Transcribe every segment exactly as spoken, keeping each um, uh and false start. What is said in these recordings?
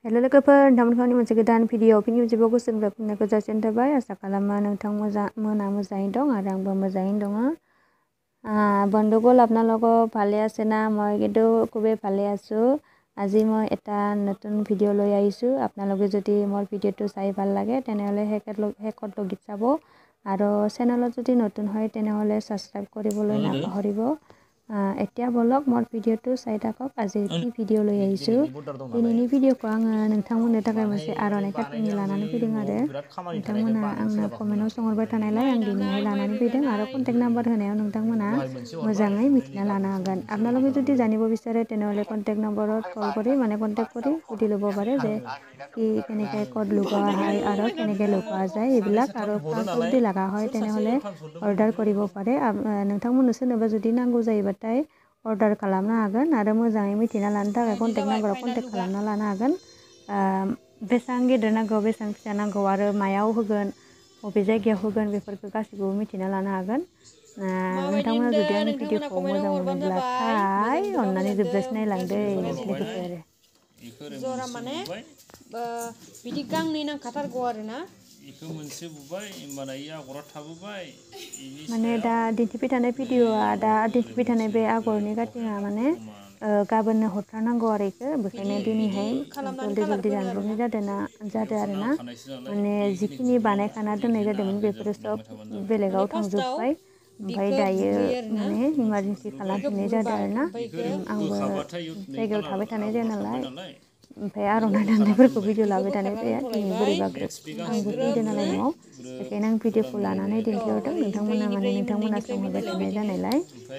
Hello लोगोफोर नोंथांमोनखौ मोनसे गोदान भिडिअ फिन खेबसेबाव गोसोनिफ्राय फैनायखौ जासिनाय थाबाय आसा खालामो नोंथां मोजां मोना मोजाङै दं आरो आंबो मोजाङैनो दङ। বন্ধুসকল আপোনালোকক ভালে আছে না? মই কিন্তু খুবেই ভালে আছোঁ। আজি মই এটা নতুন ভিডিঅ' লৈ আহিছোঁ। আপোনালোকে যদি মোৰ ভিডিঅ'টো চাই ভাল লাগে তেনেহ'লে শেষত শেষত লগি চাব আৰু চেনেলত যদি নতুন হয় তেনেহ'লে ছাবস্ক্ৰাইব কৰিবলৈ নাপাহৰিব। এতিয়া বলক মোৰ ভিডিঅ'টো চাই থাকক। আজি কি ভিডিঅ' লৈ আহিছোঁ। दिनैनि भिडिअ'खौ आङो नोंथांमोननो थाखाय मोनसे आर'नाइ काटिंनि लानानै फैदों आरो नोंथांमोना आंनो कमेन्टआव सोंहरबाय थानायलाय आं दिनैहाय लानानै फैदों आरो कन्टेक्ट नाम्बार होनायाव नोंथांमोना मोजाङै मिथिना लानो हागोन। আপোনালোকে যদি জানিব বিচাৰে তেনেহ'লে কণ্টেক্ট নম্বৰত কল কৰি মানে কণ্টেক্ট কৰি সুধি ল'ব পাৰে যে কি কেনেকৈ ক'ত লগোৱা হয় আৰু কেনেকৈ লগোৱা যায় এইবিলাক আৰু ফাৰ্ষ্টত যদি লগা হয় তেনেহ'লে অৰ্ডাৰ কৰিব পাৰে। नोंथांमोननो सोरनोबा जुदि नांगौ जायोबाथाय अर्डार खालामनो हागोन आरो मोजाङै मिथिना लानो थाखाय कन्टेक्ट नाम्बाराव कन्टेक्ट खालामना लानो हागोन। बेसेबां गेदेर नांगौ बेसेबां फिसा नांगौ आरो मायाव होगोन बबे जायगायाव होगोन बेफोरखौ गासैखौबो मिथिना लानो हागोन। नोंथांमोना जुदि आंनि भिडिअ'खौ मोजां मोनोब्लाथाय अननानै जोबजासिम नायलांदो लोगोफोर। जरा माने बिदि गांनै नांखाथारगौ आरोना। इखौ मोनसे बुबाय होमबाना इ आगरा थाबोबाय इनि माने दा सायाव दिन्थिबाय थानाय भिडिअ'आ दा दिन्थिबाय थानाय बे आगरनि काटिंआ माने गाबोननो हरथारनांगौ आरो इखौ बेखायनो दिनैहाय जल्दि जल्दि दानब्रबनाय जादों ना जादों आरो ना माने जिखिनि बानायखाना दोननाय जादोंमोन बेफोरो सब बेलेगाव थांजोब्बाय ओमफ्राय दायो माने इमारजेन्सि खालामफिननाय जादों आरो ना आंबो जायगायाव थाबाय थानाय जाया नालाय ओमफ्राय आर'नाइ दाननायफोरखौ भिडिअ लाबाय थानाय जाया दिनै बोरैबा ग्रोब आंबो फैदों नालाय न'आव बेखायनो आं भिडिअ'खौ लानानै दिन्थिहरदों नोंथांमोना माने नोंथांमोना सोंहरबाय थानाय जानायलाय।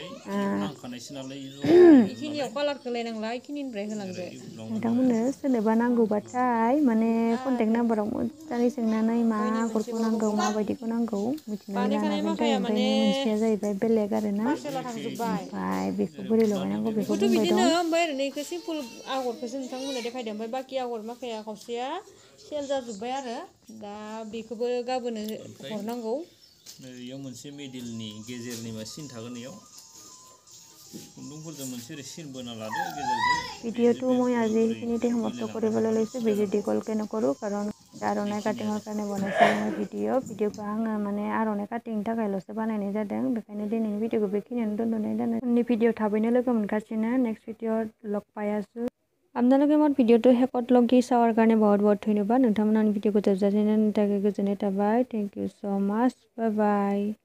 इखिनियाव कालारखौ लायनांला इखिनिनिफ्राय होलांदो। नोंथांमोननो सोरनोबा नांगौबाथाय माने कन्टेक्ट नाम्बाराव मोजाङै सोंनानै मा आगरखौ नांगौ माबायदिखौ नांगौ मिथिनानै लानो हागोन दै। ओमफ्राय मोनसेया जाहैबाय बेलेग आरो ना ओमफ्राय बेखौ बोरै लगायनांगौ बेखौ बेखौथ' बुंबाय बिदिनो दं। ओमफ्राय ओरैनो इखौ सिम्पोल आगरखौसो नोंथांमोननो देखायदों ओमफ्राय बाखि आगर माखाया खावसेया सेल जाजोब्बाय आरो दा बेखौबो गाबोनो हरनांगौ। इयाव मोनसे मिडिलनि गेजेरनि मा सिन थागोन इयाव खुन्दुंफोरजों मोनसे ओरै सिन बोना लादो गेजेरजों ভিডিঅ'টো মই আজি এইখিনিতে সমাপ্ত কৰিবলৈ লৈছোঁ বেছি দীঘলকৈ নকৰোঁ কাৰণ आर'नाइ काटिंৰ কাৰণে বনাইছিলোঁ মই ভিডিঅ' ভিডিঅ'खौ आङो माने आर'नाइ काटिंनि थाखायल'सो बानायनाय जादों बेखायनो दिनैनि भिडिअ'खौ बेखिनियावनो दोनथ'नाय जादों। उननि भिडिअ' थाबैनो लोगो मोनगासिनो नेक्स्ट भिडिअ'ত লগ পাই আছোঁ। আপোনালোকে মোৰ ভিডিঅ'টো শেষত লগি চোৱাৰ কাৰণে বহুত বহুত ধন্যবাদ। नोंथांमोना आंनि भिडिअ'खौ जोबजासिम नायनायनि थाखाय गोजोननाय थाबाय। थेंक इउ स' माच बाय बाय।